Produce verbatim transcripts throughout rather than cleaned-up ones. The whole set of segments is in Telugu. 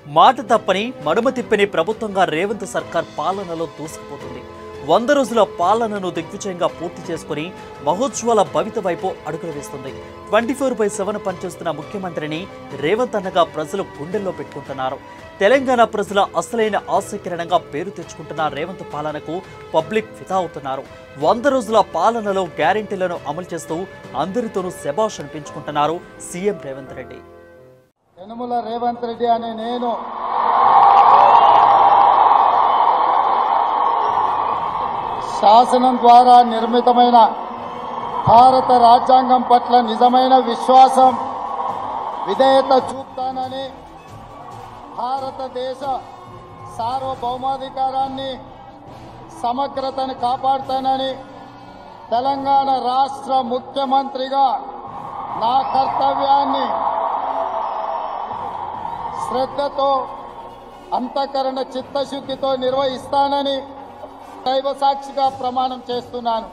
మాట తప్పని మడమ తిప్పని ప్రభుత్వంగా రేవంత్ సర్కార్ పాలనలో దూసుకుపోతుంది. వంద రోజుల పాలనను దిగ్విజయంగా పూర్తి చేసుకుని మహోత్సవాల భవిత వైపు అడుగులు వేస్తుంది. ట్వంటీ ఫోర్ బై సెవెన్ పనిచేస్తున్న ముఖ్యమంత్రిని రేవంత్ అన్నగా ప్రజలు గుండెల్లో పెట్టుకుంటున్నారు. తెలంగాణ ప్రజల అసలైన ఆశకిరణంగా పేరు తెచ్చుకుంటున్న రేవంత్ పాలనకు పబ్లిక్ ఫిదా అవుతున్నారు. వంద రోజుల పాలనలో గ్యారెంటీలను అమలు చేస్తూ అందరితోనూ శభాష్ అనిపించుకుంటున్నారు సీఎం రేవంత్ రెడ్డి. యనమల రేవంత్ రెడ్డి అనే నేను శాసనం ద్వారా నిర్మితమైన భారత రాజ్యాంగం పట్ల నిజమైన విశ్వాసం, విధేయత చూపుతానని, భారతదేశ సార్వభౌమాధికారాన్ని, సమగ్రతను కాపాడుతానని, తెలంగాణ రాష్ట్ర ముఖ్యమంత్రిగా నా కర్తవ్యాన్ని శ్రద్ధతో, అంతఃకరణ చిత్తశుద్ధితో నిర్వహిస్తానని దైవ సాక్షిగా ప్రమాణం చేస్తున్నాను.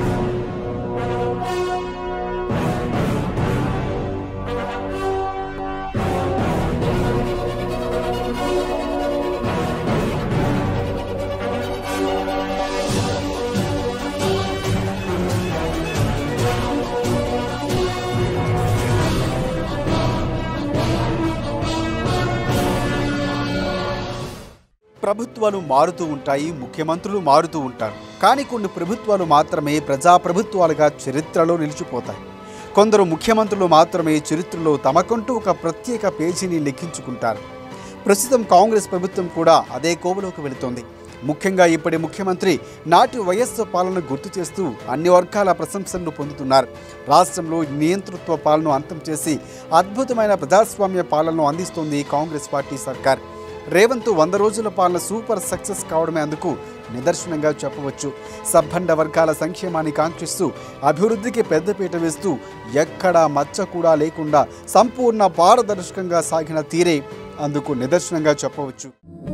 ప్రభుత్వాలు మారుతూ ఉంటాయి, ముఖ్యమంత్రులు మారుతూ ఉంటారు. కానీ కొన్ని ప్రభుత్వాలు మాత్రమే ప్రజాప్రభుత్వాలుగా చరిత్రలో నిలిచిపోతాయి. కొందరు ముఖ్యమంత్రులు మాత్రమే చరిత్రలో తమకంటూ ఒక ప్రత్యేక పేజీని లిఖించుకుంటారు. ప్రస్తుతం కాంగ్రెస్ ప్రభుత్వం కూడా అదే కోవలోకి వెళుతోంది. ముఖ్యంగా ఇప్పటి ముఖ్యమంత్రి నాటి వైఎస్ పాలన గుర్తు చేస్తూ అన్ని వర్గాల ప్రశంసలను పొందుతున్నారు. రాష్ట్రంలో నియంతృత్వ పాలన అంతం చేసి అద్భుతమైన ప్రజాస్వామ్య పాలనను అందిస్తోంది కాంగ్రెస్ పార్టీ సర్కార్. రేవంత్ వంద రోజుల పాలన సూపర్ సక్సెస్ కావడమే అందుకు నిదర్శనంగా చెప్పవచ్చు. సబ్బండ వర్గాల సంక్షేమాన్ని కాంక్షిస్తూ అభివృద్ధికి పెద్దపీట వేస్తూ ఎక్కడా మచ్చ కూడా లేకుండా సంపూర్ణ పారదర్శకంగా సాగిన తీరే అందుకు నిదర్శనంగా చెప్పవచ్చు.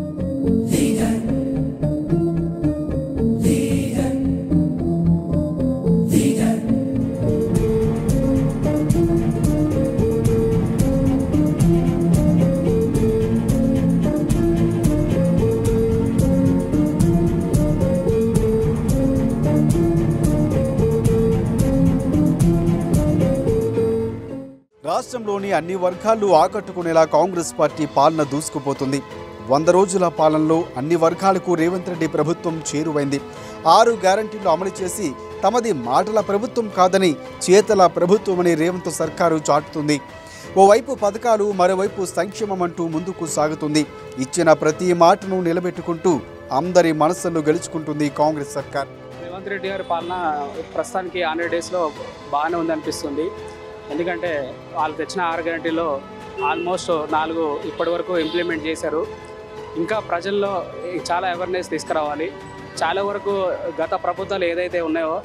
రాష్ట్రంలోని అన్ని వర్గాలు ఆకట్టుకునేలా కాంగ్రెస్ పార్టీ పాలన దూసుకుపోతుంది. వంద రోజుల పాలనలో అన్ని వర్గాలకు రేవంత్ రెడ్డి ప్రభుత్వం చేరువైంది. ఆరు గ్యారంటీలు అమలు చేసి తమది మాటల ప్రభుత్వం కాదని చేతల ప్రభుత్వమని రేవంత్ సర్కారు చాటుతుంది. ఓవైపు పథకాలు, మరోవైపు సంక్షేమం అంటూ ముందుకు సాగుతుంది. ఇచ్చిన ప్రతి మాటను నిలబెట్టుకుంటూ అందరి మనసులను గెలుచుకుంటుంది కాంగ్రెస్ సర్కార్. రేవంత్ రెడ్డి గారి పాలన ప్రస్తుతానికి హండ్రెడ్ డేస్లో బాగానే ఉందనిపిస్తుంది. ఎందుకంటే వాళ్ళు తెచ్చిన ఆరు గ్యారెంటీలో ఆల్మోస్ట్ నాలుగు ఇప్పటి వరకు ఇంప్లిమెంట్ చేశారు. ఇంకా ప్రజల్లో చాలా అవేర్నెస్ తీసుకురావాలి. చాలా వరకు గత ప్రభుత్వాలు ఏదైతే ఉన్నాయో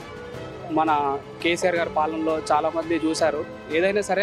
మన కేసీఆర్ గారి పాలనలో చాలామంది చూశారు. ఏదైనా సరే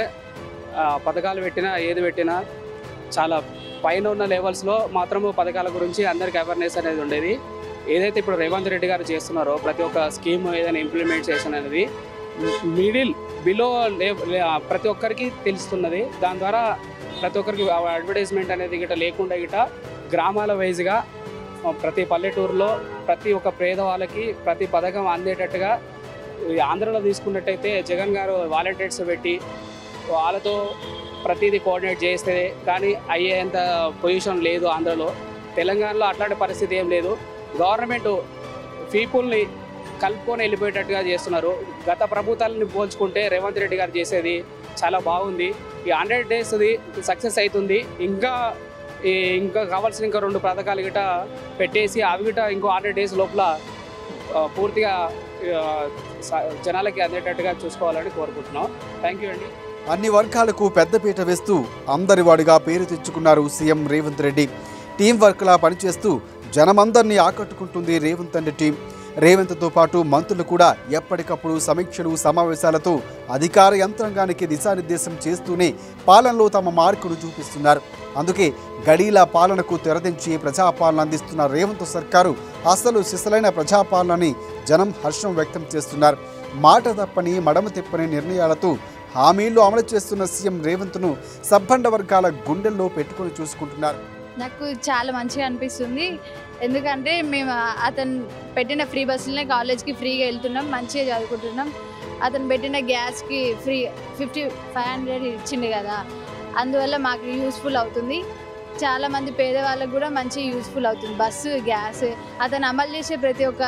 పథకాలు పెట్టినా ఏది పెట్టినా చాలా పైన ఉన్న లెవెల్స్లో మాత్రము పథకాల గురించి అందరికీ అవేర్నెస్ అనేది ఉండేది. ఏదైతే ఇప్పుడు రేవంత్ రెడ్డి గారు చేస్తున్నారో ప్రతి ఒక్క స్కీమ్ ఏదైనా ఇంప్లిమెంట్ చేసిన అనేది మిడిల్ బిలో ప్రతి ఒక్కరికి తెలుస్తున్నది. దాని ద్వారా ప్రతి ఒక్కరికి అడ్వర్టైజ్మెంట్ అనేది గిట లేకుండా గిట గ్రామాల వైజ్గా ప్రతి పల్లెటూరులో ప్రతి ఒక్క పేదవాళ్ళకి ప్రతి పథకం అందేటట్టుగా ఆంధ్రలో తీసుకున్నట్టయితే జగన్ గారు వాలంటీర్స్ పెట్టి వాళ్ళతో ప్రతిదీ కోఆర్డినేట్ చేస్తే కానీ అయ్యేంత పొజిషన్ లేదు ఆంధ్రలో. తెలంగాణలో అట్లాంటి పరిస్థితి ఏం లేదు. గవర్నమెంట్ పీపుల్ని కలుపుకొని వెళ్ళిపోయేటట్టుగా చేస్తున్నారు. గత ప్రభుత్వాలని పోల్చుకుంటే రేవంత్ రెడ్డి గారు చేసేది చాలా బాగుంది. ఈ హండ్రెడ్ డేస్ది సక్సెస్ అవుతుంది. ఇంకా ఇంకా కావాల్సిన ఇంకా రెండు పథకాలు గిట పెట్టేసి అవి గిట ఇంకో హండ్రెడ్ డేస్ లోపల పూర్తిగా జనాలకి అందేటట్టుగా చూసుకోవాలని కోరుకుంటున్నాం. థ్యాంక్ యూ అండి. అన్ని వర్గాలకు పెద్దపీట వేస్తూ అందరి వాడిగా పేరు తెచ్చుకున్నారు సీఎం రేవంత్ రెడ్డి. టీం వర్క్లా పనిచేస్తూ జనమందరినీ ఆకట్టుకుంటుంది రేవంత్ అండ్ టీం. రేవంత్తో పాటు మంత్రులు కూడా ఎప్పటికప్పుడు సమీక్షలు, సమావేశాలతో అధికార యంత్రాంగానికి దిశానిర్దేశం చేస్తూనే పాలనలో తమ మార్కును చూపిస్తున్నారు. అందుకే గడీల పాలనకు తెరదించి ప్రజాపాలన అందిస్తున్న రేవంత్ సర్కారు అసలు సిసలైన ప్రజాపాలనని జనం హర్షం వ్యక్తం చేస్తున్నారు. మాట తప్పని మడమ తిప్పని నిర్ణయాలతో హామీలు అమలు చేస్తున్న సీఎం రేవంత్ను సబ్బండ వర్గాల గుండెల్లో పెట్టుకొని చూసుకుంటున్నారు. నాకు చాలా మంచిగా అనిపిస్తుంది. ఎందుకంటే మేము అతను పెట్టిన ఫ్రీ బస్సులనే కాలేజ్కి ఫ్రీగా వెళ్తున్నాం, మంచిగా చదువుకుంటున్నాం. అతను పెట్టిన గ్యాస్కి ఫ్రీ ఫిఫ్టీ ఫైవ్ హండ్రెడ్ ఇచ్చింది కదా, అందువల్ల మాకు యూస్ఫుల్ అవుతుంది. చాలామంది పేదవాళ్ళకు కూడా మంచి యూస్ఫుల్ అవుతుంది బస్సు, గ్యాస్. అతను అమలు చేసే ప్రతి ఒక్క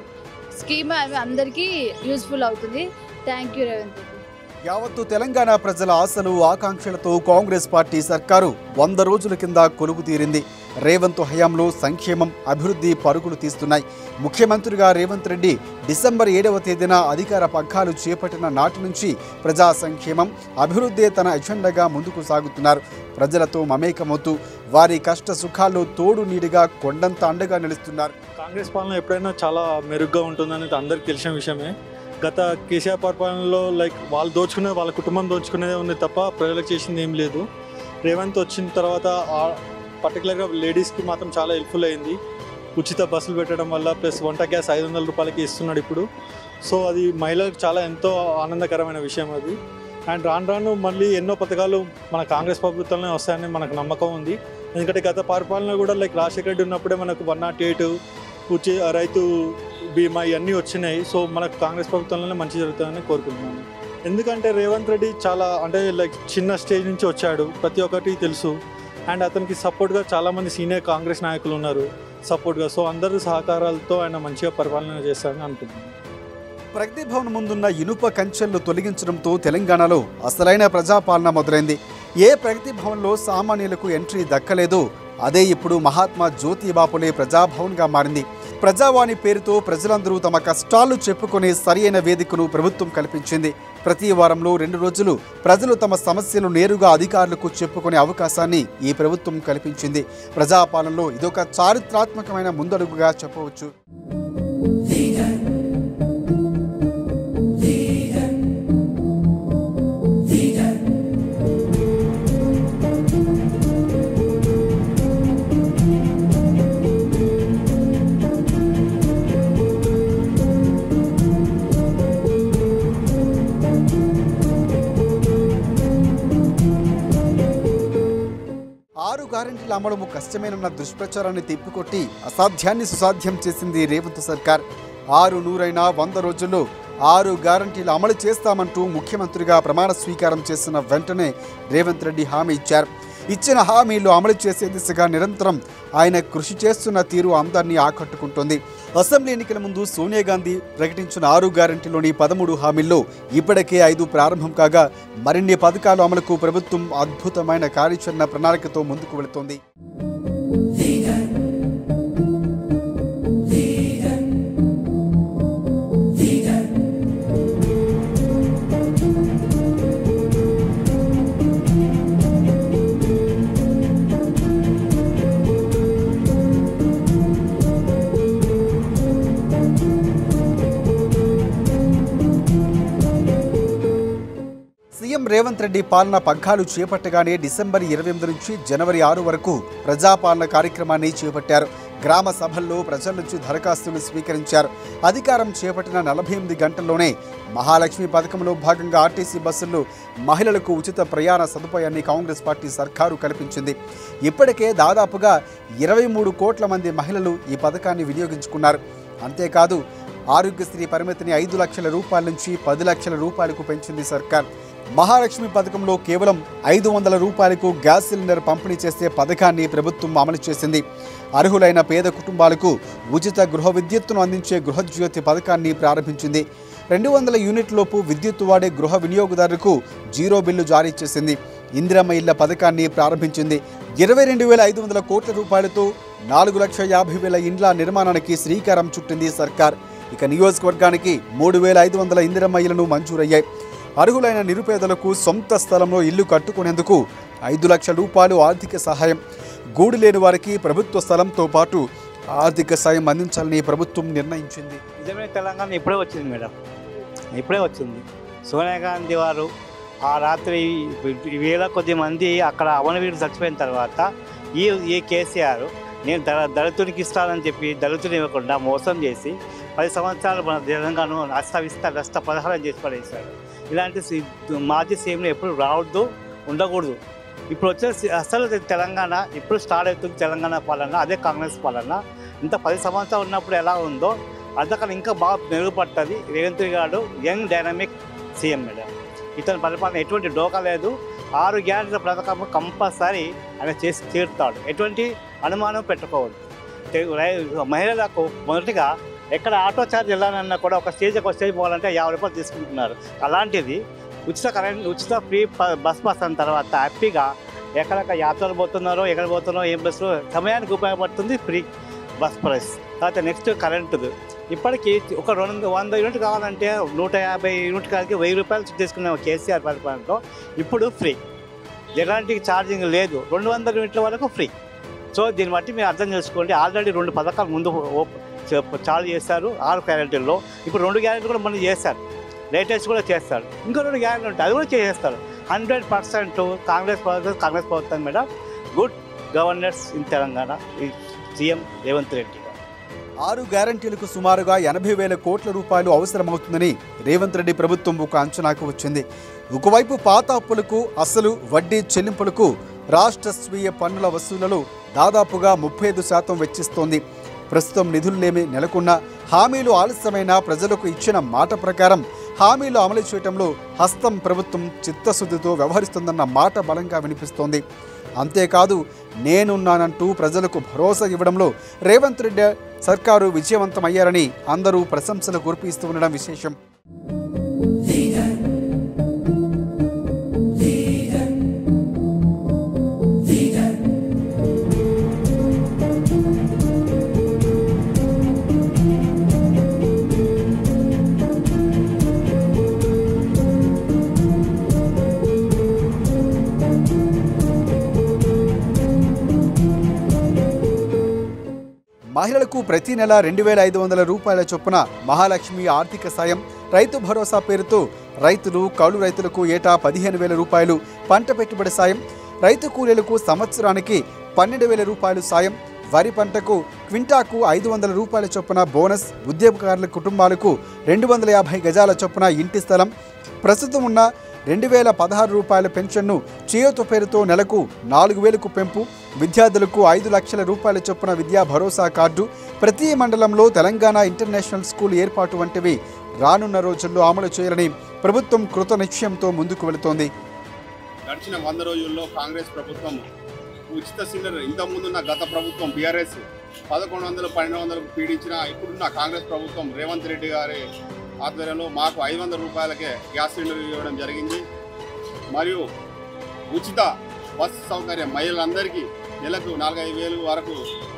స్కీమ్ అవి అందరికీ యూస్ఫుల్ అవుతుంది. Thank you Revanth. యావత్తు తెలంగాణ ప్రజల ఆశలు ఆకాంక్షలతో కాంగ్రెస్ పార్టీ సర్కారు వంద రోజుల కింద కొలువు తీరింది. రేవంత్ హయాంలో సంక్షేమం, అభివృద్ధి పరుగులు తీస్తున్నాయి. ముఖ్యమంత్రిగా రేవంత్ రెడ్డి డిసెంబర్ ఏడవ తేదీన అధికార పగ్గాలు చేపట్టిన నాటి నుంచి ప్రజా సంక్షేమం, అభివృద్ధి తన ఎజెండాగా ముందుకు సాగుతున్నారు. ప్రజలతో మమేకమవుతూ వారి కష్ట సుఖాల్లో తోడు నీడిగా కొండంత అండగా నిలుస్తున్నారు. కాంగ్రెస్ పాలన ఎప్పుడైనా చాలా మెరుగ్గా ఉంటుందనేది అందరికీ తెలిసిన విషయమే. గత కేసీఆర్ పరిపాలనలో లైక్ వాళ్ళు దోచుకునేది వాళ్ళ కుటుంబం దోచుకునేదే ఉంది తప్ప ప్రజలకు చేసింది ఏం లేదు. రేవంత్ వచ్చిన తర్వాత పర్టికులర్గా లేడీస్కి మాత్రం చాలా హెల్ప్ఫుల్ అయింది. ఉచిత బస్సులు పెట్టడం వల్ల ప్లస్ వంట గ్యాస్ ఐదు వందల రూపాయలకి ఇస్తున్నాడు ఇప్పుడు. సో అది మహిళలకు చాలా ఎంతో ఆనందకరమైన విషయం అది. అండ్ రాను రాను మళ్ళీ ఎన్నో పథకాలు మన కాంగ్రెస్ ప్రభుత్వంలోనే వస్తాయని మనకు నమ్మకం ఉంది. ఎందుకంటే గత పరిపాలన కూడా లైక్ రాజశేఖర రెడ్డి ఉన్నప్పుడే మనకు వన్ నాట్ ఎయిట్ ఉచి రైతు బీమా ఇవన్నీ వచ్చినాయి. సో మనకు కాంగ్రెస్ ప్రభుత్వంలోనే మంచి జరుగుతుందని కోరుకుంటున్నాను. ఎందుకంటే రేవంత్ రెడ్డి చాలా అంటే లైక్ చిన్న స్టేజ్ నుంచి వచ్చాడు, ప్రతి ఒక్కటి తెలుసు. అండ్ అతనికి సపోర్ట్గా చాలామంది సీనియర్ కాంగ్రెస్ నాయకులు ఉన్నారు సపోర్ట్గా. సో అందరూ సహకారాలతో ఆయన మంచిగా పరిపాలన చేస్తారని అనుకుంటున్నాను. ప్రగతి భవన్ ముందున్న ఇనుప కంచెలను తొలగించడంతో తెలంగాణలో అసలైన ప్రజాపాలన మొదలైంది. ఏ ప్రగతి భవన్లో సామాన్యులకు ఎంట్రీ దక్కలేదో అదే ఇప్పుడు మహాత్మా జ్యోతిబాపులే ప్రజాభవన్గా మారింది. ప్రజావాణి పేరుతో ప్రజలందరూ తమ కష్టాలు చెప్పుకునే సరియైన వేదికను ప్రభుత్వం కల్పించింది. ప్రతి వారంలో రెండు రోజులు ప్రజలు తమ సమస్యలు నేరుగా అధికారులకు చెప్పుకునే అవకాశాన్ని ఈ ప్రభుత్వం కల్పించింది. ప్రజాపాలనలో ఇదొక చారిత్రాత్మకమైన ముందడుగుగా చెప్పవచ్చు. ఆరు గ్యారెంటీల అమలు కష్టమేనన్న దుష్ప్రచారాన్ని తిప్పికొట్టి అసాధ్యాన్ని సుసాధ్యం చేసింది రేవంత్ సర్కార్. ఆరు నూరైనా వంద రోజుల్లో ఆరు గ్యారెంటీలు అమలు చేస్తామంటూ ముఖ్యమంత్రిగా ప్రమాణ స్వీకారం చేసిన వెంటనే రేవంత్ రెడ్డి హామీ ఇచ్చారు. ఇచ్చిన హామీలు అమలు చేసే దిశగా నిరంతరం ఆయన కృషి చేస్తున్న తీరు అందరినీ ఆకట్టుకుంటోంది. అసెంబ్లీ ఎన్నికల ముందు సోనియా గాంధీ ప్రకటించిన ఆరు గ్యారెంటీలోని పదమూడు హామీల్లో ఇప్పటికే ఐదు ప్రారంభం కాగా మరిన్ని పథకాలు అమలుకు ప్రభుత్వం అద్భుతమైన కార్యాచరణ ప్రణాళికతో ముందుకు వెళుతోంది. సీఎం రేవంత్ రెడ్డి పాలన పగ్గాలు చేపట్టగానే డిసెంబర్ ఇరవై ఎనిమిది నుంచి జనవరి ఆరు వరకు ప్రజాపాలన కార్యక్రమాన్ని చేపట్టారు. గ్రామ సభల్లో ప్రజల నుంచి దరఖాస్తులు స్వీకరించారు. అధికారం చేపట్టిన నలభై ఎనిమిది గంటల్లోనే మహాలక్ష్మి పథకంలో భాగంగా ఆర్టీసీ బస్సుల్లో మహిళలకు ఉచిత ప్రయాణ సదుపాయాన్ని కాంగ్రెస్ పార్టీ సర్కారు కల్పించింది. ఇప్పటికే దాదాపుగా ఇరవై మూడు కోట్ల మంది మహిళలు ఈ పథకాన్ని వినియోగించుకున్నారు. అంతేకాదు ఆరోగ్యశ్రీ పరిమితిని ఐదు లక్షల రూపాయల నుంచి పది లక్షల రూపాయలకు పెంచింది సర్కార్. మహాలక్ష్మి పథకంలో కేవలం ఐదు వందల రూపాయలకు గ్యాస్ సిలిండర్ పంపిణీ చేసే పథకాన్ని ప్రభుత్వం అమలు చేసింది. అర్హులైన పేద కుటుంబాలకు ఉచిత గృహ విద్యుత్తును అందించే గృహజ్యోతి పథకాన్ని ప్రారంభించింది. రెండు వందల యూనిట్లోపు విద్యుత్తు వాడే గృహ వినియోగదారులకు జీరో బిల్లు జారీ చేసింది. ఇందిరమ్మ ఇళ్ల పథకాన్ని ప్రారంభించింది. ఇరవై రెండు వేల ఐదు వందల కోట్ల రూపాయలతో నాలుగు లక్షల యాభై వేల ఇండ్ల నిర్మాణానికి శ్రీకారం చుట్టింది సర్కార్. ఇక నియోజకవర్గానికి మూడు వేల ఐదు వందల ఇందిరమ్మ ఇళ్లను మంజూరయ్యాయి. అర్హులైన నిరుపేదలకు సొంత స్థలంలో ఇల్లు కట్టుకునేందుకు ఐదు లక్షల రూపాయలు ఆర్థిక సహాయం. గూడు లేని వారికి ప్రభుత్వ స్థలంతో పాటు ఆర్థిక సాయం అందించాలని ప్రభుత్వం నిర్ణయించింది. నిజమే, తెలంగాణ ఇప్పుడే వచ్చింది మేడం, ఇప్పుడే వచ్చింది. సోనియా గాంధీ వారు ఆ రాత్రి వేల కొద్ది మంది అక్కడ అవనవీరు చచ్చిపోయిన తర్వాత ఈ ఈ కేసీఆర్ నేను దళ దళితునికి ఇస్తానని చెప్పి దళితుని ఇవ్వకుండా మోసం చేసి పది సంవత్సరాలు మన తెలంగాణను అస్తవిస్త రస్త పదహారం చేసి పడేశాడు. ఇలాంటి సి- మాజీ సీఎంలు ఎప్పుడు రావద్దు, ఉండకూడదు. ఇప్పుడు వచ్చే సి- అసలు తెలంగాణ ఇప్పుడు స్టార్ట్ అవుతుంది. తెలంగాణ పాలన అదే కాంగ్రెస్ పాలన. ఇంత పది సంవత్సరాలు ఉన్నప్పుడు ఎలా ఉందో అంతకన్నా ఇంకా బాగా మెరుగుపడుతుంది. రేవంత్ గారు యంగ్ డైనమిక్ సీఎం మేడం. ఇతని పరిపాలన ఎటువంటి డోకా లేదు. ఆరు గ్యారెంటీల పథకం కంపల్సరీ ఆయన చేసి తీరుతాడు. ఎటువంటి అనుమానం పెట్టుకోవద్దు. తె- రై- మహిళలకు మొదటిగా ఎక్కడ ఆటో ఛార్జ్ వెళ్ళాలన్నా కూడా ఒక స్టేజ్ ఒక స్టేజ్ పోవాలంటే యాభై రూపాయలు తీసుకుంటున్నారు. అలాంటిది ఉచిత కరెంట్ ఉచిత ఫ్రీ ప- బస్ పాస్ అయిన తర్వాత హ్యాపీగా ఎక్కడెక్కడ యాత్రలు పోతున్నారో ఎక్కడ పోతున్నారో ఏం బస్సులో సమయానికి ఉపయోగపడుతుంది ఫ్రీ బస్ ప్రైస్. తర్వాత నెక్స్ట్ కరెంటుది ఇప్పటికీ ఒక రెండు వంద యూనిట్ కావాలంటే నూట యాభై యూనిట్ కాడికి వెయ్యి రూపాయలు తీసుకునే కేసీఆర్ పరిపాలనలో ఇప్పుడు ఫ్రీ, ఎలాంటి ఛార్జింగ్ లేదు. రెండు వందల యూనిట్ల వరకు ఫ్రీ. సో దీన్ని బట్టి మీరు అర్థం చేసుకోండి. ఆల్రెడీ రెండు పథకాలు ముందు ఓప్- చ- చాలు చేశారు ఆరు గ్యారెంటీల్లో. ఇప్పుడు రెండు గ్యారెంటీ కూడా మనం చేస్తారు, లేటెస్ట్ కూడా చేస్తారు. ఇంకో రెండు గ్యారెంటీ ఉంటాయి, అది కూడా చేసేస్తారు. హండ్రెడ్ పర్సెంట్ కాంగ్రెస్ ప్రభుత్వం కాంగ్రెస్ ప్రభుత్వం madam good governance in Telangana CM Revanth Reddy. ఆరు గ్యారంటీలకు సుమారుగా ఎనభై వేల కోట్ల రూపాయలు అవసరమవుతుందని రేవంత్ రెడ్డి ప్రభుత్వం ఒక అంచనాకు వచ్చింది. ఒకవైపు పాత అప్పులకు అసలు వడ్డీ చెల్లింపులకు రాష్ట్ర స్వీయ పన్నుల వసూళ్లలో దాదాపుగా ముప్పై ఐదు శాతం వెచ్చిస్తోంది. ప్రస్తుతం నిధులేమీ నెలకొన్న హామీలు ఆలస్యమైన ప్రజలకు ఇచ్చిన మాట ప్రకారం హామీలు అమలు చేయడంలో హస్తం ప్రభుత్వం చిత్తశుద్ధితో వ్యవహరిస్తుందన్న మాట బలంగా వినిపిస్తోంది. అంతేకాదు నేనున్నానంటూ ప్రజలకు భరోసా ఇవ్వడంలో రేవంత్ రెడ్డి సర్కారు విజయవంతమయ్యారని అందరూ ప్రశంసలు కురిపిస్తూ ఉండడం విశేషం. మహిళలకు ప్రతి నెల రెండు వేల ఐదు వందల రూపాయల చొప్పున మహాలక్ష్మి ఆర్థిక సాయం, రైతు భరోసా పేరుతో రైతులు కౌలు రైతులకు ఏటా పదిహేను వేల రూపాయలు పంట పెట్టుబడి సాయం, రైతు కూలీలకు సంవత్సరానికి పన్నెండు వేల రూపాయలు సాయం, వరి పంటకు క్వింటాకు ఐదు వందల రూపాయల చొప్పున బోనస్, ఉద్యోగకారుల కుటుంబాలకు రెండు వందల యాభై గజాల చొప్పున ఇంటి స్థలం, ప్రస్తుతం ఉన్న రెండు వేల పదహారు రూపాయల పెన్షన్ను చేయూత పేరుతో నెలకు నాలుగు వేలకు పెంపు, విద్యార్థులకు ఐదు లక్షల రూపాయల చొప్పున విద్యా భరోసా కార్డు, ప్రతి మండలంలో తెలంగాణ ఇంటర్నేషనల్ స్కూల్ ఏర్పాటు వంటివి రానున్న రోజుల్లో అమలు చేయాలని ప్రభుత్వం కృత నిశ్చయంతో ముందుకు వెళుతోంది. గడిచిన వంద రోజుల్లో కాంగ్రెస్ ప్రభుత్వం ఉచిత సిలిండర్ ఇంతకుముందున్న గత ప్రభుత్వం బీఆర్ఎస్ పదకొండు వందలు పన్నెండు వందలకు పీడించిన ఇప్పుడున్న కాంగ్రెస్ ప్రభుత్వం రేవంత్ రెడ్డి గారి ఆధ్వర్యంలో మాకు ఐదు వందల రూపాయలకే గ్యాస్ సిలిండర్ ఇవ్వడం జరిగింది. మరియు ఉచిత బస్సు సౌకర్యం మహిళలందరికీ నెలకు నాలుగైదు వేలు వరకు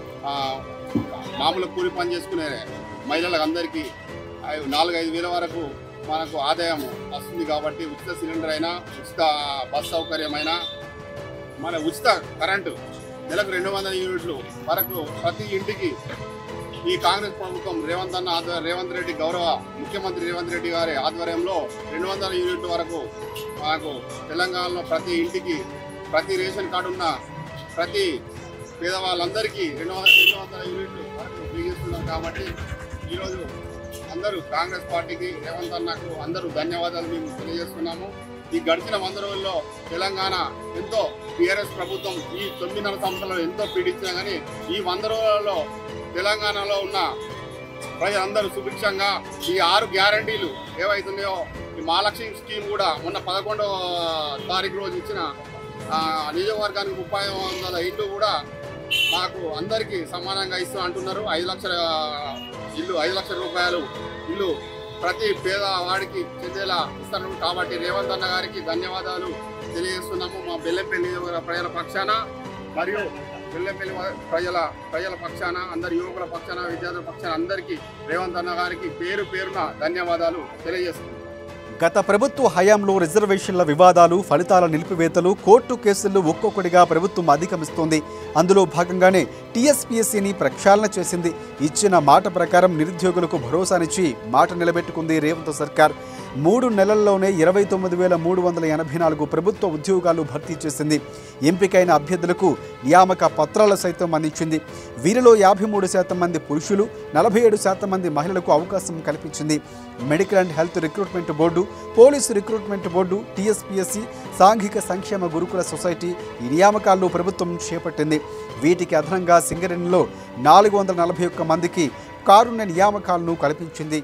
మామూలు కూలి పని చేసుకునే మహిళలకు అందరికీ నాలుగైదు వేల వరకు మనకు ఆదాయం వస్తుంది. కాబట్టి ఉచిత సిలిండర్ అయినా ఉచిత బస్ సౌకర్యం అయినా మన ఉచిత కరెంటు నెలకు రెండు వందల యూనిట్లు వరకు ప్రతి ఇంటికి ఈ కాంగ్రెస్ ప్రభుత్వం రేవంత్ అన్న ఆధ్వర్యం రేవంత్ రెడ్డి గౌరవ ముఖ్యమంత్రి రేవంత్ రెడ్డి గారి ఆధ్వర్యంలో రెండు వందల యూనిట్ల వరకు మనకు తెలంగాణలో ప్రతి ఇంటికి ప్రతి రేషన్ కార్డు ఉన్న ప్రతి పేదవాళ్ళందరికీ రెండు రెండు వందల యూనిట్లు వరకు బిగిస్తున్నారు. కాబట్టి ఈరోజు అందరూ కాంగ్రెస్ పార్టీకి రేవంత్ అన్నకు అందరూ ధన్యవాదాలు మేము తెలియజేస్తున్నాము. ఈ గడిచిన వంద రోజుల్లో తెలంగాణ ఎంతో టీఆర్ఎస్ ప్రభుత్వం ఈ తొమ్మిదిన్నర సంవత్సరాలు ఎంతో పీడించినా కానీ ఈ వంద రోజులలో తెలంగాణలో ఉన్న ప్రజలందరూ సుభిక్షంగా ఈ ఆరు గ్యారంటీలు ఏవైతున్నాయో ఈ మహాలక్ష్మి స్కీమ్ కూడా మొన్న పదకొండవ తారీఖు రోజు ఇచ్చిన నియోజకవర్గానికి ముప్పై వందల ఇల్లు కూడా మాకు అందరికీ సమానంగా ఇస్తూ అంటున్నారు. ఐదు లక్షల ఇల్లు ఐదు లక్షల రూపాయలు ఇల్లు ప్రతి పేదవాడికి చెందేలా ఇస్తారు. కాబట్టి రేవంత్ అన్న గారికి ధన్యవాదాలు తెలియజేస్తున్నాము. మా బెల్లంపల్లి ప్రజల పక్షాన మరియు బెల్లంపల్లి ప్రజల ప్రజల పక్షాన అందరి యువకుల పక్షాన విద్యార్థుల పక్షాన అందరికీ రేవంత్ అన్న గారికి పేరు పేరున ధన్యవాదాలు తెలియజేస్తున్నాం. గత ప్రభుత్వ హయాంలో రిజర్వేషన్ల వివాదాలు, ఫలితాల నిలిపివేతలు, కోర్టు కేసులు ఒక్కొక్కటిగా ప్రభుత్వం అధిగమిస్తోంది. అందులో భాగంగానే టీఎస్పీఎస్సీని ప్రక్షాళన చేసింది. ఇచ్చిన మాట ప్రకారం నిరుద్యోగులకు భరోసానిచ్చి మాట నిలబెట్టుకుంది రేవంత్ సర్కార్. మూడు నెలల్లోనే ఇరవై తొమ్మిది వేల మూడు వందల ఎనభై నాలుగు ప్రభుత్వ ఉద్యోగాలు భర్తీ చేసింది. ఎంపికైన అభ్యర్థులకు నియామక పత్రాలు సైతం అందించింది. వీరిలో యాభై మూడు శాతం మంది పురుషులు, నలభై ఏడు శాతం మంది మహిళలకు అవకాశం కల్పించింది. Medical and health recruitment board, police recruitment board, TSPSC, సాంఘిక సంక్షేమ గురుకుల సొసైటీ ఈ నియామకాల్లో ప్రభుత్వం చేపట్టింది. వీటికి అదనంగా సింగరేణిలో నాలుగు వందల నలభై ఒక్క మందికి కారుణ్య నియామకాలను కల్పించింది.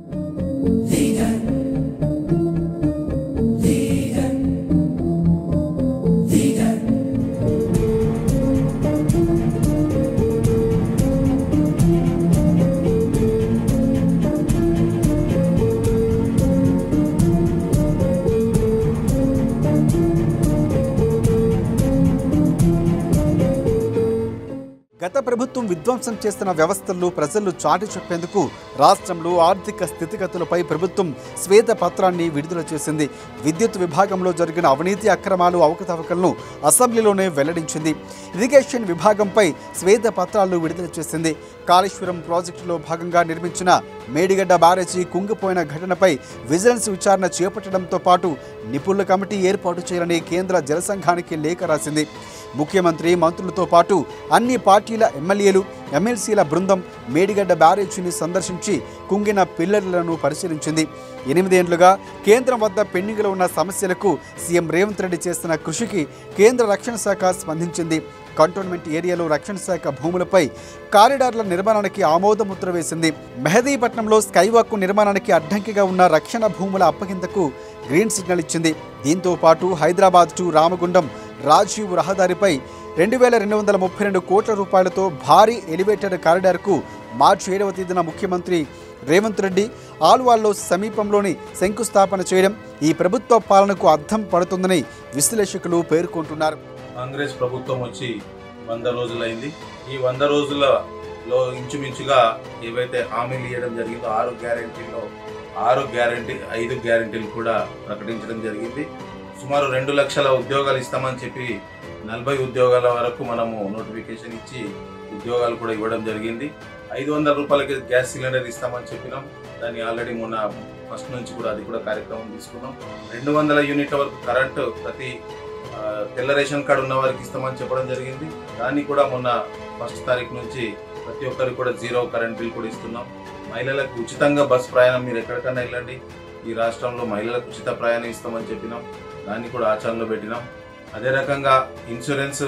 గత ప్రభుత్వం విధ్వంసం చేస్తున్న వ్యవస్థల్లో ప్రజలు చాటి చెప్పేందుకు రాష్ట్రంలో ఆర్థిక స్థితిగతులపై ప్రభుత్వం శ్వేత పత్రాన్ని విడుదల చేసింది. విద్యుత్ విభాగంలో జరిగిన అవినీతి అక్రమాలు అవకతవకలను అసెంబ్లీలోనే వెల్లడించింది. ఇరిగేషన్ విభాగంపై శ్వేత పత్రాలు విడుదల చేసింది. కాళేశ్వరం ప్రాజెక్టులో భాగంగా నిర్మించిన మేడిగడ్డ బ్యారేజీ కుంగిపోయిన ఘటనపై విజిలెన్స్ విచారణ చేపట్టడంతో పాటు నిపుణుల కమిటీ ఏర్పాటు చేయాలని కేంద్ర జలసంఘానికి లేఖ రాసింది. ముఖ్యమంత్రి, మంత్రులతో పాటు అన్ని పార్టీల ఎమ్మెల్యేలు, ఎమ్మెల్సీల బృందం మేడిగడ్డ బ్యారేజీని సందర్శించి కుంగిన పిల్లర్లను పరిశీలించింది. ఎనిమిదేండ్లుగా కేంద్రం వద్ద పెండింగ్లో ఉన్న సమస్యలకు సీఎం రేవంత్ రెడ్డి చేస్తున్న కృషికి కేంద్ర రక్షణ శాఖ స్పందించింది. కంటోన్మెంట్ ఏరియాలో రక్షణ శాఖ భూములపై కారిడార్ల నిర్మాణానికి ఆమోదముద్ర వేసింది. మెహదీపట్నంలో స్కైవాక్ నిర్మాణానికి అడ్డంకిగా ఉన్న రక్షణ భూముల అప్పగింతకు గ్రీన్ సిగ్నల్ ఇచ్చింది. దీంతో పాటు హైదరాబాద్ టు రామగుండం రాజీవ్ రహదారిపై రెండు వేల రెండు వందల ముప్పై రెండు కోట్ల రూపాయలతో భారీ ఎలివేటెడ్ కారిడార్కు మార్చి ఏడవ తేదీన ముఖ్యమంత్రి రేవంత్ రెడ్డి ఆల్వాల్లో సమీపంలోని శంకుస్థాపన చేయడం ఈ ప్రభుత్వ పాలనకు అద్దం పడుతుందని విశ్లేషకులు పేర్కొంటున్నారు. కాంగ్రెస్ ప్రభుత్వం వచ్చి వంద రోజులైంది. ఈ వంద రోజులలో ఇంచుమించుగా ఏవైతే హామీలు ఇవ్వడం జరిగిందో ఆరు గ్యారెంటీల్లో ఆరు గ్యారెంటీ ఐదు గ్యారెంటీలు కూడా ప్రకటించడం జరిగింది. సుమారు రెండు లక్షల ఉద్యోగాలు ఇస్తామని చెప్పి నలభై ఉద్యోగాల వరకు మనము నోటిఫికేషన్ ఇచ్చి ఉద్యోగాలు కూడా ఇవ్వడం జరిగింది. ఐదు వందల రూపాయలకి గ్యాస్ సిలిండర్ ఇస్తామని చెప్పినాం. దాన్ని ఆల్రెడీ మొన్న ఫస్ట్ నుంచి కూడా అది కూడా కార్యక్రమం తీసుకున్నాం. రెండు వందల యూనిట్ల వరకు కరెంటు ప్రతి తెల్ల రేషన్ కార్డు ఉన్న వారికి ఇస్తామని చెప్పడం జరిగింది. దాన్ని కూడా మొన్న ఫస్ట్ తారీఖు నుంచి ప్రతి ఒక్కరికి కూడా జీరో కరెంట్ బిల్ కూడా ఇస్తున్నాం. మహిళలకు ఉచితంగా బస్ ప్రయాణం మీరు ఎక్కడికన్నా వెళ్ళండి, ఈ రాష్ట్రంలో మహిళలకు ఉచిత ప్రయాణం ఇస్తామని చెప్పినాం. దాన్ని కూడా ఆచరణలో పెట్టినాం. అదే రకంగా ఇన్సూరెన్స్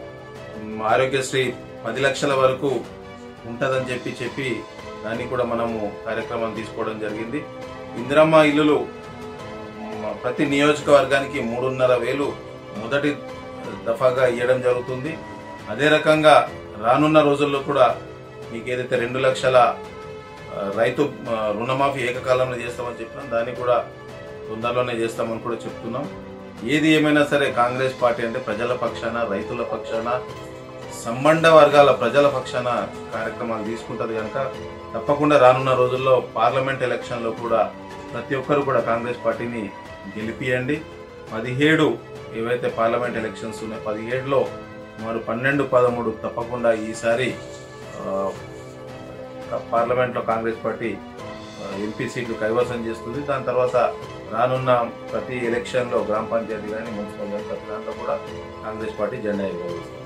ఆరోగ్యశ్రీ పది లక్షల వరకు ఉంటుందని చెప్పి చెప్పి దాన్ని కూడా మనము కార్యక్రమం తీసుకోవడం జరిగింది. ఇందిరమ్మ ఇల్లులు ప్రతి నియోజకవర్గానికి మూడున్నర వేలు మొదటి దఫాగా ఇవ్వడం జరుగుతుంది. అదే రకంగా రానున్న రోజుల్లో కూడా మీకు ఏదైతే రెండు లక్షల రైతు రుణమాఫీ ఏకకాలంలో చేస్తామని చెప్పినాం, దాన్ని కూడా తొందరలోనే చేస్తామని కూడా చెప్తున్నాం. ఏది ఏమైనా సరే కాంగ్రెస్ పార్టీ అంటే ప్రజల పక్షాన, రైతుల పక్షాన, సంబంధ వర్గాల ప్రజల పక్షాన కార్యక్రమాలు తీసుకుంటుంది కనుక తప్పకుండా రానున్న రోజుల్లో పార్లమెంట్ ఎలక్షన్లో కూడా ప్రతి ఒక్కరు కూడా కాంగ్రెస్ పార్టీని గెలిపియండి. పదిహేడు ఏవైతే పార్లమెంట్ ఎలక్షన్స్ ఉన్నాయో పదిహేడులో మరి పన్నెండు పదమూడు తప్పకుండా ఈసారి పార్లమెంట్లో కాంగ్రెస్ పార్టీ ఎంపీ సీట్లు కైవసం చేస్తుంది. దాని తర్వాత రానున్న ప్రతి ఎలక్షన్లో గ్రామ పంచాయతీ కానీ మున్సిపల్ కానీ ప్రతి దాంట్లో కూడా కాంగ్రెస్ పార్టీ జెండా ఎగరవేస్తుంది.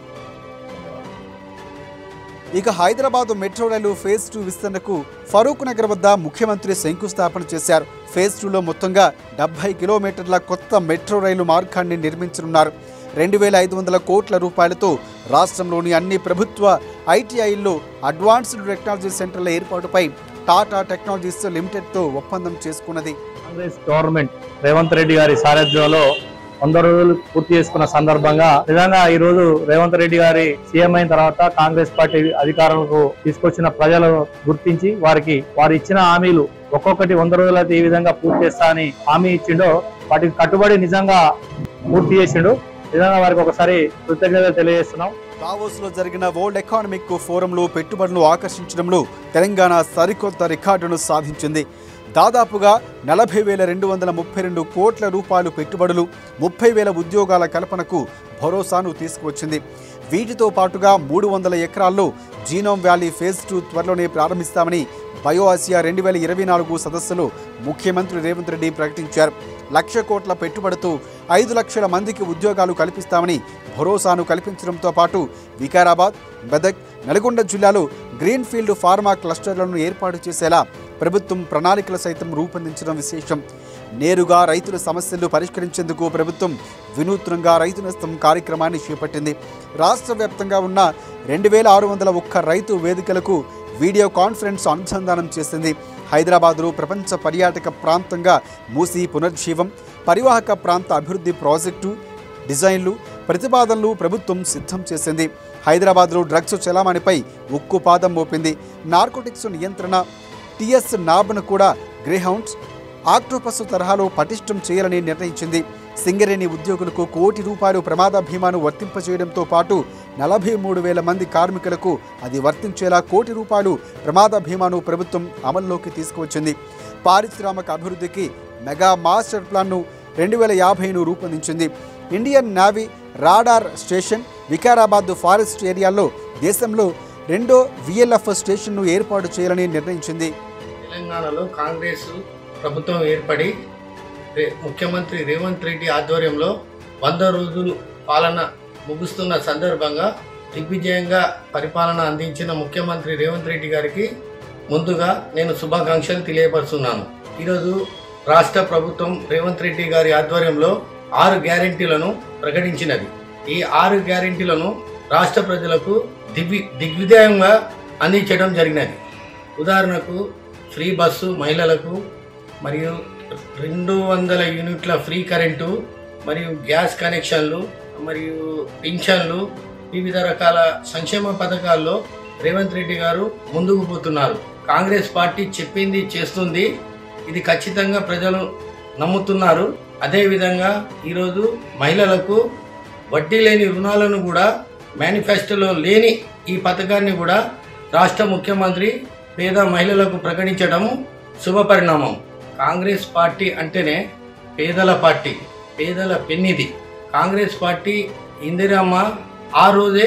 ఇక Hyderabad metro rail phase two విస్తరణకు ఫరూక్ నగర్ వద్ద ముఖ్యమంత్రి శంకుస్థాపన చేశారు. ఫేజ్ టూలో మొత్తంగా డెబ్బై కిలోమీటర్ల కొత్త మెట్రో రైలు మార్గాన్ని నిర్మించనున్నారు. రెండు వేల ఐదు వందల కోట్ల రూపాయలతో రాష్ట్రంలోని అన్ని ప్రభుత్వ ఐటీఐల్లో అడ్వాన్స్డ్ టెక్నాలజీ సెంటర్ల ఏర్పాటుపై టాటా టెక్నాలజీస్ లిమిటెడ్తో ఒప్పందం చేసుకున్నది. కాంగ్రెస్ గవర్నమెంట్ రేవంత్ రెడ్డి గారి సారథ్యంలో వంద రోజులు పూర్తి చేసుకున్న సందర్భంగా నిజంగా ఈ రోజు రేవంత్ రెడ్డి గారి సీఎం అయిన తర్వాత కాంగ్రెస్ పార్టీ అధికారులకు తీసుకొచ్చిన ప్రజలను గుర్తించి వారికి వారు ఇచ్చిన హామీలు ఒక్కొక్కటి వంద రోజులైతే ఈ విధంగా పూర్తి చేస్తా అని హామీ ఇచ్చిండో వాటికి కట్టుబడి నిజంగా పూర్తి చేసిండు. నిజంగా వారికి ఒకసారి కృతజ్ఞతలు తెలియజేస్తున్నాం. దావోస్ లో జరిగిన వరల్డ్ ఎకానమిక్ ఫోరంలో పెట్టుబడులను ఆకర్షించడంలో తెలంగాణ సరికొత్త రికార్డును సాధించింది. దాదాపుగా నలభై వేల రెండు వందల ముప్పై రెండు కోట్ల రూపాయలు పెట్టుబడులు, ముప్పై వేల ఉద్యోగాల కల్పనకు భరోసాను తీసుకువచ్చింది. వీటితో పాటుగా మూడు వందల ఎకరాల్లో జీనోమ్ వ్యాలీ ఫేజ్ టూ త్వరలోనే ప్రారంభిస్తామని బయో ఆసియా రెండు వేల ఇరవై నాలుగు సదస్సులో ముఖ్యమంత్రి రేవంత్ రెడ్డి ప్రకటించారు. లక్ష కోట్ల పెట్టుబడితో ఐదు లక్షల మందికి ఉద్యోగాలు కల్పిస్తామని భరోసాను కల్పించడంతో పాటు వికారాబాద్, మెదక్, నల్గొండ జిల్లాలో గ్రీన్ఫీల్డ్ ఫార్మా క్లస్టర్లను ఏర్పాటు చేసేలా ప్రభుత్వం ప్రణాళికలు సైతం రూపొందించడం విశేషం. నేరుగా రైతుల సమస్యలు పరిష్కరించేందుకు ప్రభుత్వం వినూత్నంగా రైతు నేస్తం కార్యక్రమాన్ని చేపట్టింది. రాష్ట్ర వ్యాప్తంగా ఉన్న రెండు వేల ఆరు వందల ఒక్క రైతు వేదికలకు వీడియో కాన్ఫరెన్స్ అనుసంధానం చేసింది. హైదరాబాద్లో ప్రపంచ పర్యాటక ప్రాంతంగా మూసీ పునర్జీవం, పరివాహక ప్రాంత అభివృద్ధి ప్రాజెక్టు డిజైన్లు, ప్రతిపాదనలు ప్రభుత్వం సిద్ధం చేసింది. హైదరాబాద్లో డ్రగ్స్ చలామణిపై ఉక్కుపాదం మోపింది. నార్కోటిక్స్ నియంత్రణ, టీఎస్ నాబ్ను కూడా గ్రేహౌండ్స్, ఆక్టోపస్ తరహాలో పటిష్టం చేయాలని నిర్ణయించింది. సింగరేణి ఉద్యోగులకు కోటి రూపాయలు ప్రమాద భీమాను వర్తింపచేయడంతో పాటు నలభై మూడు వేల మంది కార్మికులకు అది వర్తించేలా కోటి రూపాయలు ప్రమాద భీమాను ప్రభుత్వం అమల్లోకి తీసుకువచ్చింది. పారిశ్రామిక అభివృద్ధికి మెగా మాస్టర్ ప్లాన్ను రెండు వేల యాభైను రూపొందించింది. Indian navy radar station Vikarabad forest ఏరియాలో దేశంలో రెండో విఎల్ఎఫ్ స్టేషన్ను ఏర్పాటు చేయాలని నిర్ణయించింది. తెలంగాణలో కాంగ్రెస్ ప్రభుత్వం ఏర్పడి ముఖ్యమంత్రి రేవంత్ రెడ్డి ఆధ్వర్యంలో వంద రోజులు పాలన ముగుస్తున్న సందర్భంగా దిగ్విజయంగా పరిపాలన అందించిన ముఖ్యమంత్రి రేవంత్ రెడ్డి గారికి ముందుగా నేను శుభాకాంక్షలు తెలియపరుస్తున్నాను. ఈరోజు రాష్ట్ర ప్రభుత్వం రేవంత్ రెడ్డి గారి ఆధ్వర్యంలో ఆరు గ్యారెంటీలను ప్రకటించినది. ఈ ఆరు గ్యారెంటీలను రాష్ట్ర ప్రజలకు దిగ్వి దిగ్విజయంగా అందించడం జరిగినది. ఉదాహరణకు ఫ్రీ బస్సు మహిళలకు, మరియు రెండు వందల యూనిట్ల ఫ్రీ కరెంటు, మరియు గ్యాస్ కనెక్షన్లు, మరియు పింఛన్లు, వివిధ రకాల సంక్షేమ పథకాల్లో రేవంత్ రెడ్డి గారు ముందుకు పోతున్నారు. కాంగ్రెస్ పార్టీ చెప్పింది చేస్తుంది, ఇది ఖచ్చితంగా ప్రజలు నమ్ముతున్నారు. అదేవిధంగా ఈరోజు మహిళలకు వడ్డీ లేని రుణాలను కూడా మేనిఫెస్టోలో లేని ఈ పథకాన్ని కూడా రాష్ట్ర ముఖ్యమంత్రి పేద మహిళలకు ప్రకటించడం శుభపరిణామం. కాంగ్రెస్ పార్టీ అంటేనే పేదల పార్టీ, పేదల పెన్నిది. కాంగ్రెస్ పార్టీ ఇందిరమ్మ ఆ రోజే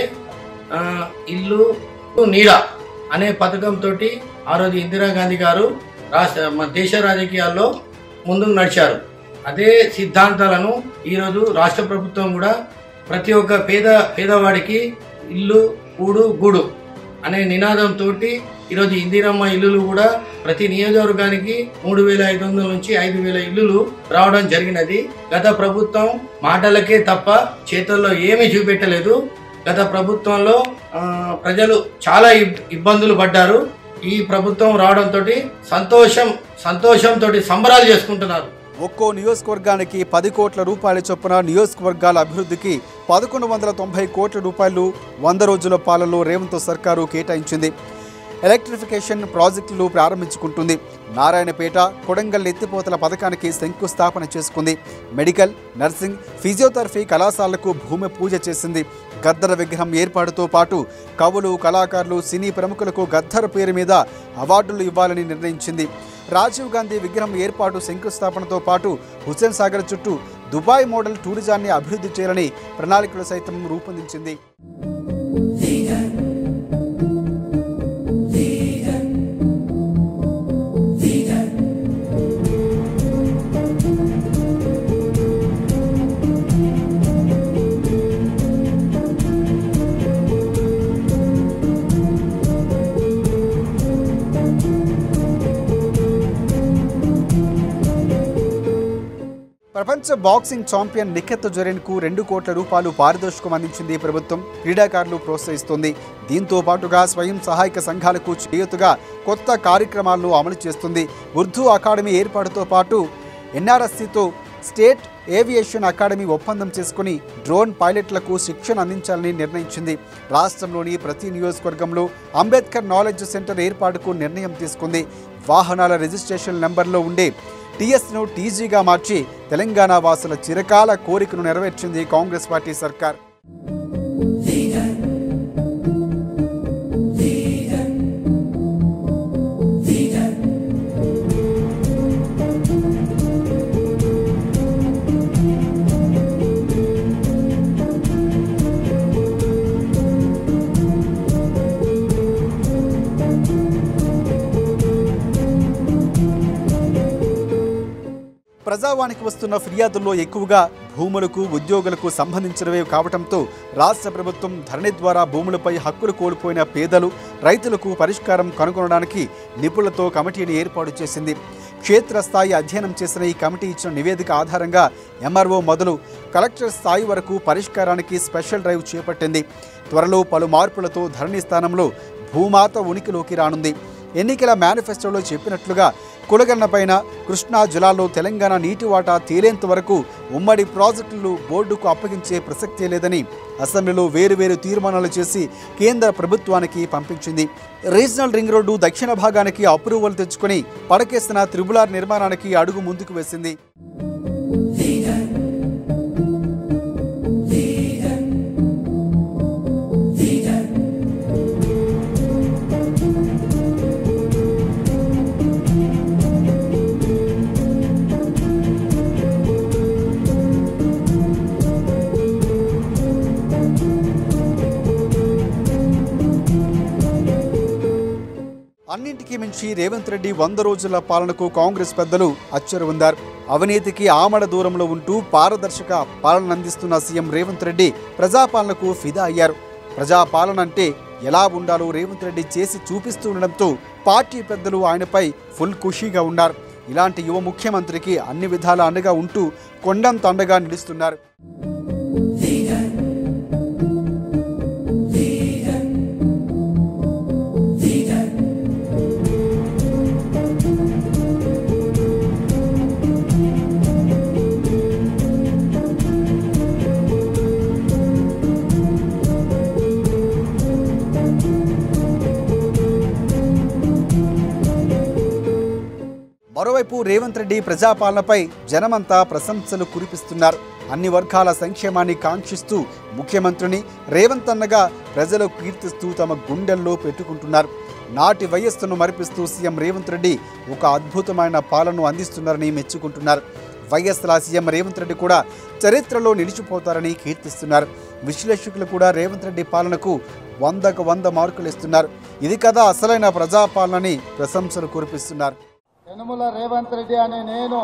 ఇల్లు నీడ అనే పథకంతో ఆ రోజు ఇందిరాగాంధీ గారు రాష్ట్ర మన దేశ రాజకీయాల్లో ముందుకు నడిచారు. అదే సిద్ధాంతాలను ఈరోజు రాష్ట్ర ప్రభుత్వం కూడా ప్రతి ఒక్క పేద పేదవాడికి ఇల్లు కూడు గూడు అనే నినాదంతో ఈరోజు ఇందిరమ్మ ఇల్లులు కూడా ప్రతి నియోజకవర్గానికి మూడు వేల ఐదు వందల నుంచి ఐదు వేల ఇల్లులు రావడం జరిగినది. గత ప్రభుత్వం మాటలకే తప్ప చేతుల్లో ఏమీ చూపెట్టలేదు. గత ప్రభుత్వంలో ప్రజలు చాలా ఇబ్బందులు పడ్డారు. ఈ ప్రభుత్వం రావడంతో సంతోషం సంతోషంతో సంబరాలు చేసుకుంటున్నారు. ఒక్కో నియోజకవర్గానికి పది కోట్ల రూపాయల చొప్పున నియోజకవర్గాల అభివృద్ధికి పదకొండు వందల తొంభై కోట్ల రూపాయలు వంద రోజుల పాలనలో రేవంత్ సర్కారు కేటాయించింది. ఎలక్ట్రిఫికేషన్ ప్రాజెక్టులు ప్రారంభించుకుంటుంది. నారాయణపేట కొడంగల్ ఎత్తిపోతల పథకానికి శంకుస్థాపన చేసుకుంది. మెడికల్, నర్సింగ్, ఫిజియోథెరపీ కళాశాలకు భూమి పూజ చేసింది. గద్దర్ విగ్రహం ఏర్పాటుతో పాటు కవులు, కళాకారులు, సినీ ప్రముఖులకు గద్దర్ పేరు మీద అవార్డులు ఇవ్వాలని నిర్ణయించింది. రాజీవ్ గాంధీ విగ్రహం ఏర్పాటు శంకుస్థాపనతో పాటు హుస్సేన్ సాగర్ చుట్టూ దుబాయ్ మోడల్ టూరిజాన్ని అభివృద్ధి చేయాలని ప్రణాళికలు సైతం రూపొందించింది. ప్రపంచ బాక్సింగ్ ఛాంపియన్ నిఖత్ జరీన్కు రెండు కోట్ల రూపాయలు పారితోషికం అందించింది ప్రభుత్వం. క్రీడాకారులు ప్రోత్సహిస్తోంది. దీంతో పాటుగా స్వయం సహాయక సంఘాలకు చేయూతగా కొత్త కార్యక్రమాలను అమలు చేస్తుంది. ఉర్దూ అకాడమీ ఏర్పాటుతో పాటు ఎన్ఆర్ఎస్సితో స్టేట్ ఏవియేషన్ అకాడమీ ఒప్పందం చేసుకుని డ్రోన్ పైలట్లకు శిక్షణ అందించాలని నిర్ణయించింది. రాష్ట్రంలోని ప్రతి నియోజకవర్గంలో అంబేద్కర్ నాలెడ్జ్ సెంటర్ ఏర్పాటుకు నిర్ణయం తీసుకుంది. వాహనాల రిజిస్ట్రేషన్ నెంబర్లో ఉండే టీఎస్ను టీజీగా మార్చి తెలంగాణ వాసుల చిరకాల కోరికను నెరవేర్చింది కాంగ్రెస్ పార్టీ సర్కార్. ప్రజావానికి వస్తున్న ఫిర్యాదుల్లో ఎక్కువగా భూములకు ఉద్యోగులకు సంబంధించినవే కావడంతో రాష్ట్ర ప్రభుత్వం ధరణి ద్వారా భూములపై హక్కులు కోల్పోయిన పేదలు రైతులకు పరిష్కారం కనుగొనడానికి నిపుణులతో కమిటీని ఏర్పాటు చేసింది. క్షేత్రస్థాయి అధ్యయనం చేసిన ఈ కమిటీ ఇచ్చిన నివేదిక ఆధారంగా ఎంఆర్ఓ మొదలు కలెక్టర్ స్థాయి వరకు పరిష్కారానికి స్పెషల్ డ్రైవ్ చేపట్టింది. త్వరలో పలు మార్పులతో ధరణి స్థానంలో భూమాత ఉనికిలోకి రానుంది. ఎన్నికల మేనిఫెస్టోలో చెప్పినట్లుగా కులగన్నపైన కృష్ణా జిల్లాలో తెలంగాణ నీటి వాటా తేలేంత వరకు ఉమ్మడి ప్రాజెక్టులు బోర్డుకు అప్పగించే ప్రసక్తే లేదని అసెంబ్లీలో వేరువేరు తీర్మానాలు చేసి కేంద్ర ప్రభుత్వానికి పంపించింది. రీజనల్ రింగ్ రోడ్డు దక్షిణ భాగానికి అప్రూవల్ తెచ్చుకొని పడకేసిన త్రిబులార్ నిర్మాణానికి అడుగు ముందుకు వేసింది. అన్నింటికీ మించి రేవంత్ రెడ్డి వంద రోజుల పాలనకు కాంగ్రెస్ పెద్దలు అచ్చరు ఉందారు. అవినీతికి ఆమడ దూరంలో ఉంటూ పారదర్శక పాలన అందిస్తున్న సీఎం రేవంత్ రెడ్డి ప్రజాపాలనకు ఫిదా అయ్యారు. ప్రజాపాలన అంటే ఎలా ఉండాలో రేవంత్ రెడ్డి చేసి చూపిస్తూ ఉండడంతో పార్టీ పెద్దలు ఆయనపై ఫుల్ ఖుషీగా ఉన్నారు. ఇలాంటి యువ ముఖ్యమంత్రికి అన్ని విధాల అండగా ఉంటూ కొండంత అండగా నిలుస్తున్నారు. మరోవైపు రేవంత్ రెడ్డి ప్రజాపాలనపై జనమంతా ప్రశంసలు కురిపిస్తున్నారు. అన్ని వర్గాల సంక్షేమాన్ని కాంక్షిస్తూ ముఖ్యమంత్రిని రేవంత్ అన్నగా ప్రజలు కీర్తిస్తూ తమ గుండెల్లో పెట్టుకుంటున్నారు. నాటి వయస్సును మరిపిస్తూ సీఎం రేవంత్ రెడ్డి ఒక అద్భుతమైన పాలనను అందిస్తున్నారని మెచ్చుకుంటున్నారు. వైఎస్లా సీఎం రేవంత్ రెడ్డి కూడా చరిత్రలో నిలిచిపోతారని కీర్తిస్తున్నారు. విశ్లేషకులు కూడా రేవంత్ రెడ్డి పాలనకు వందకు వంద మార్కులు ఇస్తున్నారు. ఇది కదా అసలైన ప్రజాపాలనని ప్రశంసలు కురిపిస్తున్నారు. యనుమల రేవంత్ రెడ్డి అనే నేను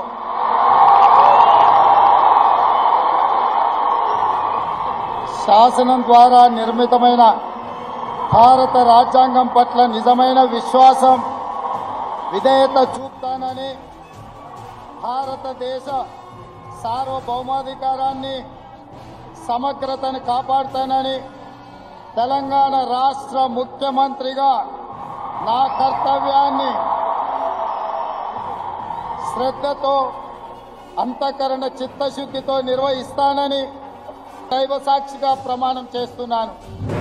శాసనం ద్వారా నిర్మితమైన భారత రాజ్యాంగం పట్ల నిజమైన విశ్వాసం, విధేయత చూపుతానని, భారతదేశ సార్వభౌమాధికారాన్ని సమగ్రతను కాపాడుతానని, తెలంగాణ రాష్ట్ర ముఖ్యమంత్రిగా నా కర్తవ్యాన్ని శ్రద్ధతో అంతఃకరణ చిత్తశుద్ధితో నిర్వహిస్తానని దైవ సాక్షిగా ప్రమాణం చేస్తున్నాను.